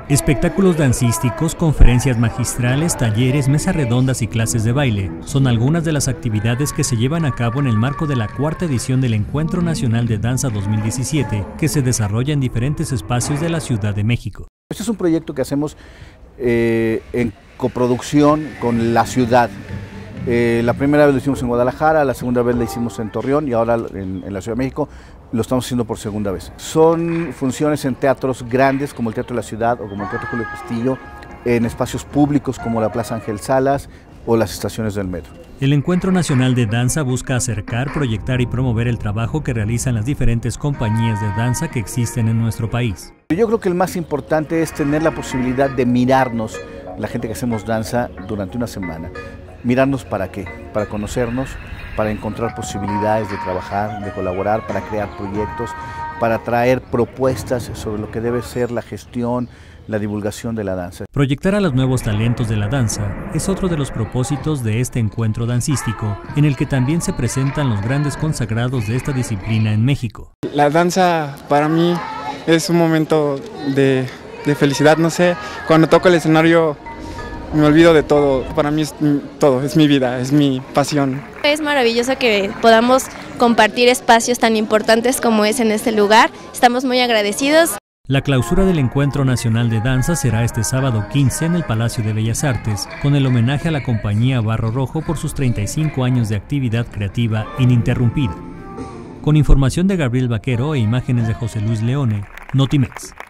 Espectáculos dancísticos, conferencias magistrales, talleres, mesas redondas y clases de baile son algunas de las actividades que se llevan a cabo en el marco de la cuarta edición del Encuentro Nacional de Danza 2017, que se desarrolla en diferentes espacios de la Ciudad de México. Este es un proyecto que hacemos en coproducción con la ciudad. La primera vez lo hicimos en Guadalajara, la segunda vez lo hicimos en Torreón y ahora en la Ciudad de México lo estamos haciendo por segunda vez. Son funciones en teatros grandes como el Teatro de la Ciudad o como el Teatro Julio Castillo, en espacios públicos como la Plaza Ángel Salas o las estaciones del metro. El Encuentro Nacional de Danza busca acercar, proyectar y promover el trabajo que realizan las diferentes compañías de danza que existen en nuestro país. Yo creo que el más importante es tener la posibilidad de mirarnos, la gente que hacemos danza durante una semana. ¿Mirarnos para qué? Para conocernos, para encontrar posibilidades de trabajar, de colaborar, para crear proyectos, para traer propuestas sobre lo que debe ser la gestión, la divulgación de la danza. Proyectar a los nuevos talentos de la danza es otro de los propósitos de este encuentro dancístico, en el que también se presentan los grandes consagrados de esta disciplina en México. La danza para mí es un momento de felicidad, no sé, cuando toco el escenario me olvido de todo, para mí es todo, es mi vida, es mi pasión. Es maravilloso que podamos compartir espacios tan importantes como es en este lugar, estamos muy agradecidos. La clausura del Encuentro Nacional de Danza será este sábado 15 en el Palacio de Bellas Artes, con el homenaje a la compañía Barro Rojo por sus 35 años de actividad creativa ininterrumpida. Con información de Gabriel Vaquero e imágenes de José Luis Leone, Notimex.